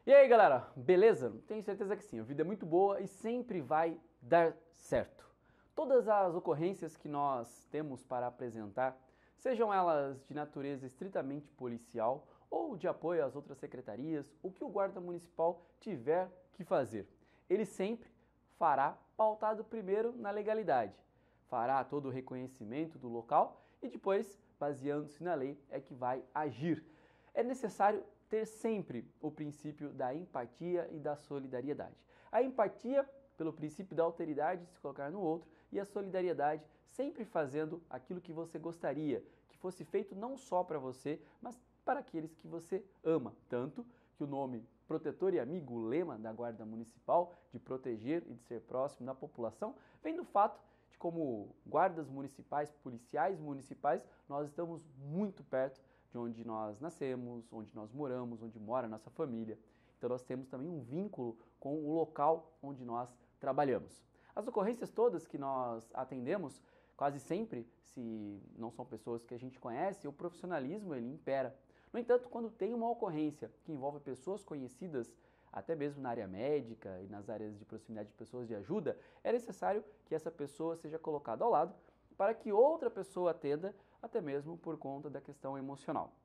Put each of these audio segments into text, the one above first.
E aí galera, beleza? Tenho certeza que sim, a vida é muito boa e sempre vai dar certo. Todas as ocorrências que nós temos para apresentar, sejam elas de natureza estritamente policial ou de apoio às outras secretarias, o que o guarda municipal tiver que fazer, ele sempre fará pautado primeiro na legalidade, fará todo o reconhecimento do local e depois, baseando-se na lei, é que vai agir. É necessário ter sempre o princípio da empatia e da solidariedade. A empatia pelo princípio da alteridade de se colocar no outro e a solidariedade sempre fazendo aquilo que você gostaria que fosse feito não só para você, mas para aqueles que você ama. Tanto que o nome protetor e amigo, o lema da Guarda Municipal de proteger e de ser próximo da população, vem do fato de como guardas municipais, policiais municipais, nós estamos muito perto de onde nós nascemos, onde nós moramos, onde mora a nossa família. Então nós temos também um vínculo com o local onde nós trabalhamos. As ocorrências todas que nós atendemos, quase sempre, se não são pessoas que a gente conhece, o profissionalismo ele impera. No entanto, quando tem uma ocorrência que envolve pessoas conhecidas, até mesmo na área médica e nas áreas de proximidade de pessoas de ajuda, é necessário que essa pessoa seja colocada ao lado para que outra pessoa atenda, até mesmo por conta da questão emocional.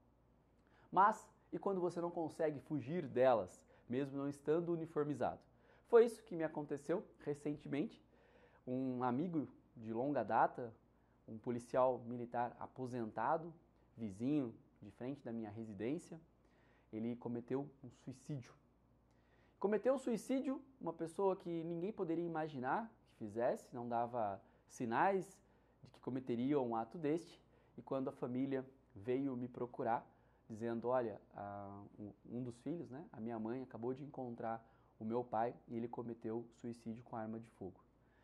Mas, e quando você não consegue fugir delas, mesmo não estando uniformizado? Foi isso que me aconteceu recentemente. Um amigo de longa data, um policial militar aposentado, vizinho de frente da minha residência, ele cometeu um suicídio. Cometeu o suicídio uma pessoa que ninguém poderia imaginar que fizesse, não dava sinais de que cometeria um ato deste, e quando a família veio me procurar, dizendo, olha, um dos filhos, né, a minha mãe, acabou de encontrar o meu pai e ele cometeu suicídio com arma de fogo.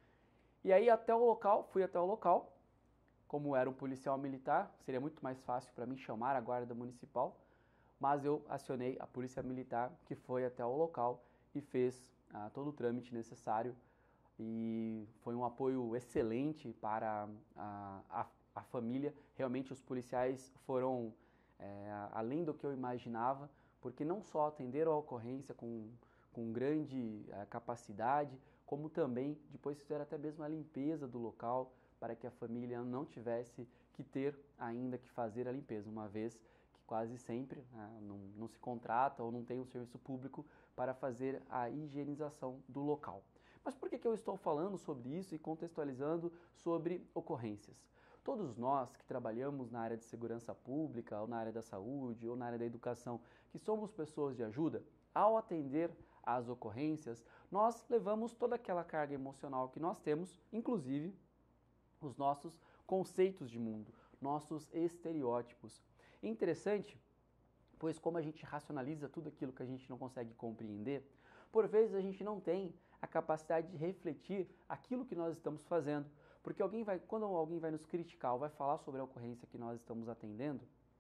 E aí fui até o local, como era um policial militar, seria muito mais fácil para mim chamar a guarda municipal, mas eu acionei a polícia militar que foi até o local e fez todo o trâmite necessário e foi um apoio excelente para a família. Realmente os policiais foram além do que eu imaginava, porque não só atenderam a ocorrência com grande capacidade, como também depois fizeram até mesmo a limpeza do local para que a família não tivesse que ter ainda que fazer a limpeza, uma vez que quase sempre não se contrata ou não tem um serviço público para fazer a higienização do local. Mas por que eu estou falando sobre isso e contextualizando sobre ocorrências? Todos nós que trabalhamos na área de segurança pública, ou na área da saúde, ou na área da educação, que somos pessoas de ajuda, ao atender às ocorrências, nós levamos toda aquela carga emocional que nós temos, inclusive os nossos conceitos de mundo, nossos estereótipos. É interessante, pois como a gente racionaliza tudo aquilo que a gente não consegue compreender, por vezes a gente não tem a capacidade de refletir aquilo que nós estamos fazendo. Porque quando alguém vai nos criticar ou vai falar sobre a ocorrência que nós estamos atendendo,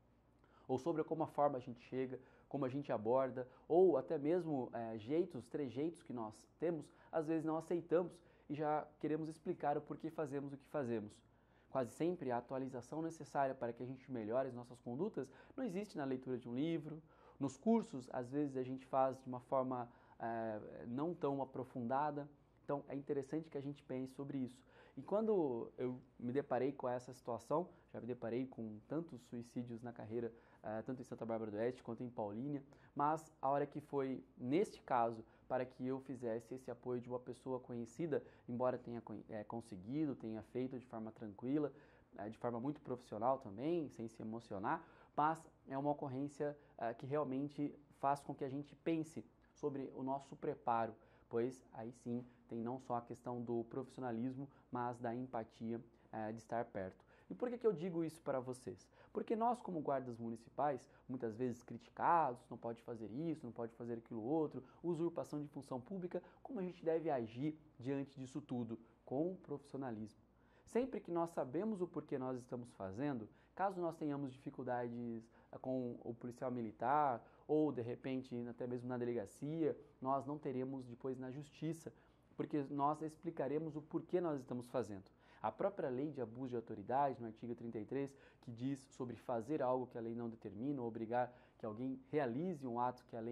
ou sobre como a forma a gente chega, como a gente aborda, ou até mesmo trejeitos que nós temos, às vezes não aceitamos e já queremos explicar o porquê fazemos o que fazemos. Quase sempre a atualização necessária para que a gente melhore as nossas condutas não existe na leitura de um livro. Nos cursos, às vezes a gente faz de uma forma não tão aprofundada. Então é interessante que a gente pense sobre isso. E quando eu me deparei com essa situação, já me deparei com tantos suicídios na carreira, tanto em Santa Bárbara do Oeste quanto em Paulínia, mas a hora que foi, neste caso, para que eu fizesse esse apoio de uma pessoa conhecida, embora tenha conseguido, tenha feito de forma tranquila, de forma muito profissional também, sem se emocionar, mas é uma ocorrência que realmente faz com que a gente pense sobre o nosso preparo, pois aí sim tem não só a questão do profissionalismo, mas da empatia de estar perto. E por que eu digo isso para vocês? Porque nós, como guardas municipais, muitas vezes criticados, não pode fazer isso, não pode fazer aquilo outro, usurpação de função pública, como a gente deve agir diante disso tudo? Com profissionalismo. Sempre que nós sabemos o porquê nós estamos fazendo, caso nós tenhamos dificuldades com o policial militar ou de repente até mesmo na delegacia, nós não teremos depois na justiça, porque nós explicaremos o porquê nós estamos fazendo. A própria lei de abuso de autoridade, no artigo 33, que diz sobre fazer algo que a lei não determina, ou obrigar que alguém realize um ato que a lei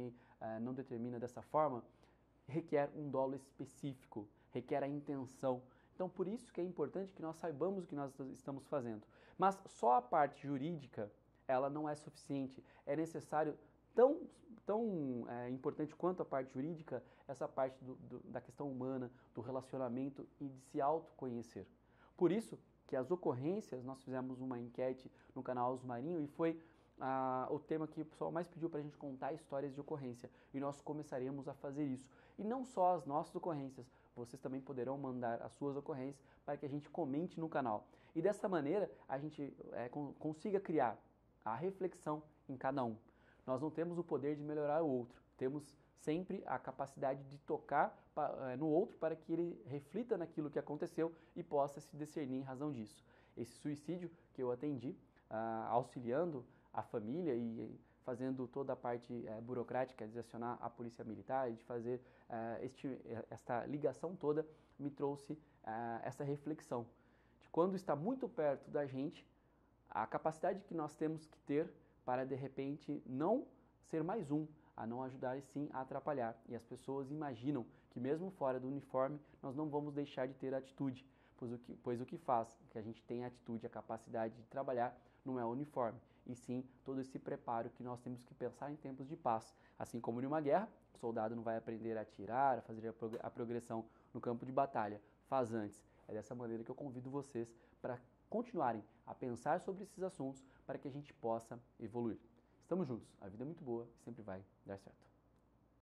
não determina dessa forma, requer um dolo específico, requer a intenção. Então, por isso que é importante que nós saibamos o que nós estamos fazendo. Mas só a parte jurídica, ela não é suficiente. É necessário, tão importante quanto a parte jurídica, essa parte da questão humana, do relacionamento e de se autoconhecer. Por isso que as ocorrências, nós fizemos uma enquete no canal Osmarinho e foi o tema que o pessoal mais pediu para a gente contar histórias de ocorrência. E nós começaremos a fazer isso. E não só as nossas ocorrências, vocês também poderão mandar as suas ocorrências para que a gente comente no canal. E dessa maneira a gente consiga criar a reflexão em cada um. Nós não temos o poder de melhorar o outro, temos sempre a capacidade de tocar no outro para que ele reflita naquilo que aconteceu e possa se discernir em razão disso. Esse suicídio que eu atendi, auxiliando a família e fazendo toda a parte burocrática de acionar a polícia militar e de fazer esta ligação toda, me trouxe essa reflexão de quando está muito perto da gente, a capacidade que nós temos que ter para de repente não ser mais um, a não ajudar e sim a atrapalhar. E as pessoas imaginam que mesmo fora do uniforme nós não vamos deixar de ter atitude, pois o que faz que a gente tenha atitude, a capacidade de trabalhar, não é o uniforme, e sim todo esse preparo que nós temos que pensar em tempos de paz. Assim como em uma guerra, o soldado não vai aprender a atirar, a fazer a progressão no campo de batalha, faz antes. É dessa maneira que eu convido vocês para continuarem a pensar sobre esses assuntos para que a gente possa evoluir. Estamos juntos, a vida é muito boa e sempre vai dar certo.